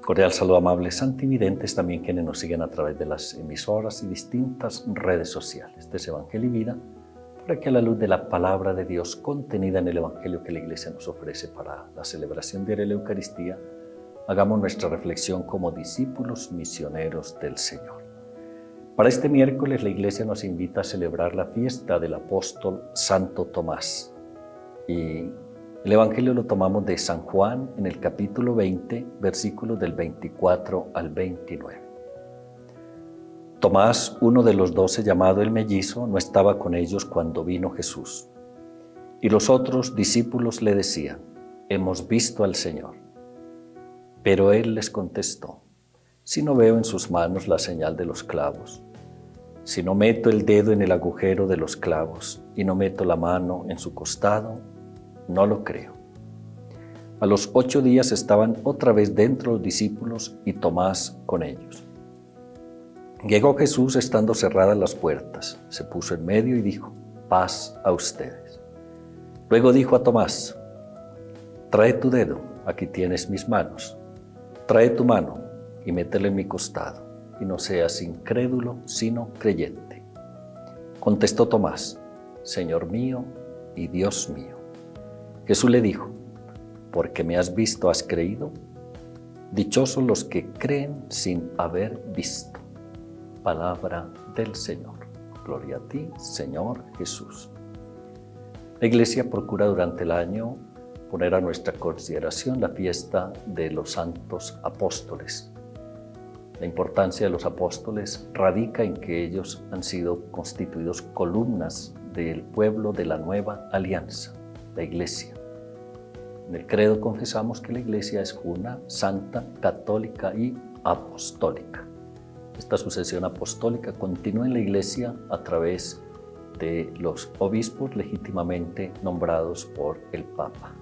Cordial saludo, amables santividentes, también quienes nos siguen a través de las emisoras y distintas redes sociales de Evangelio y Vida, para que a la luz de la palabra de Dios contenida en el Evangelio que la Iglesia nos ofrece para la celebración diaria de la Eucaristía, hagamos nuestra reflexión como discípulos misioneros del Señor. Para este miércoles la Iglesia nos invita a celebrar la fiesta del apóstol Santo Tomás. Y el Evangelio lo tomamos de San Juan en el capítulo 20, versículos del 24 al 29. Tomás, uno de los 12, llamado el Mellizo, no estaba con ellos cuando vino Jesús. Y los otros discípulos le decían: «Hemos visto al Señor». Pero él les contestó: «Si no veo en sus manos la señal de los clavos, si no meto el dedo en el agujero de los clavos y no meto la mano en su costado, no lo creo». A los 8 días estaban otra vez dentro los discípulos y Tomás con ellos. Llegó Jesús estando cerradas las puertas, se puso en medio y dijo: «Paz a ustedes». Luego dijo a Tomás: «Trae tu dedo, aquí tienes mis manos. Trae tu mano y métela en mi costado, y no seas incrédulo, sino creyente». Contestó Tomás: «Señor mío y Dios mío». Jesús le dijo: «Porque me has visto, has creído. Dichosos los que creen sin haber visto». Palabra del Señor. Gloria a ti, Señor Jesús. La Iglesia procura durante el año poner a nuestra consideración la fiesta de los santos apóstoles. La importancia de los apóstoles radica en que ellos han sido constituidos columnas del pueblo de la nueva alianza, la Iglesia. En el credo confesamos que la Iglesia es una, santa, católica y apostólica. Esta sucesión apostólica continúa en la Iglesia a través de los obispos legítimamente nombrados por el Papa.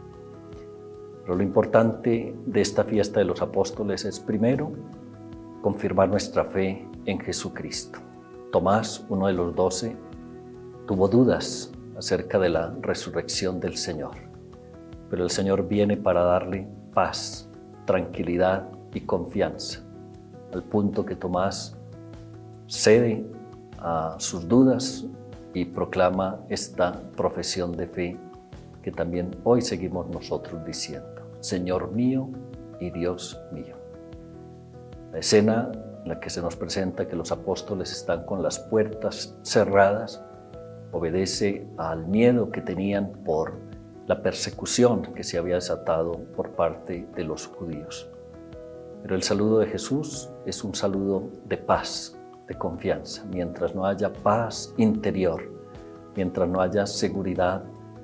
Pero lo importante de esta fiesta de los apóstoles es, primero, confirmar nuestra fe en Jesucristo. Tomás, uno de los 12, tuvo dudas acerca de la resurrección del Señor, pero el Señor viene para darle paz, tranquilidad y confianza, al punto que Tomás cede a sus dudas y proclama esta profesión de fe que también hoy seguimos nosotros diciendo: «Señor mío y Dios mío». La escena en la que se nos presenta que los apóstoles están con las puertas cerradas obedece al miedo que tenían por la persecución que se había desatado por parte de los judíos. Pero el saludo de Jesús es un saludo de paz, de confianza. Mientras no haya paz interior, mientras no haya seguridad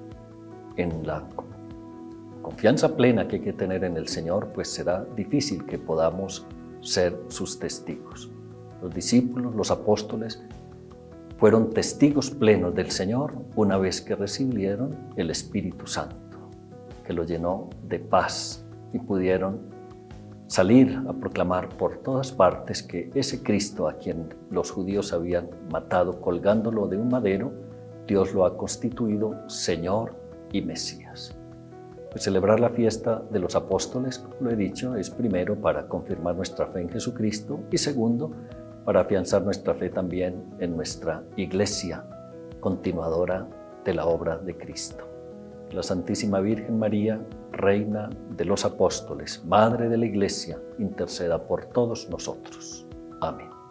en la confianza plena que hay que tener en el Señor, pues será difícil que podamos ser sus testigos. Los discípulos, los apóstoles, fueron testigos plenos del Señor una vez que recibieron el Espíritu Santo, que los llenó de paz y pudieron salir a proclamar por todas partes que ese Cristo a quien los judíos habían matado colgándolo de un madero, Dios lo ha constituido Señor y Mesías. Pues celebrar la fiesta de los apóstoles, como lo he dicho, es primero para confirmar nuestra fe en Jesucristo y segundo, para afianzar nuestra fe también en nuestra Iglesia, continuadora de la obra de Cristo. La Santísima Virgen María, Reina de los Apóstoles, Madre de la Iglesia, interceda por todos nosotros. Amén.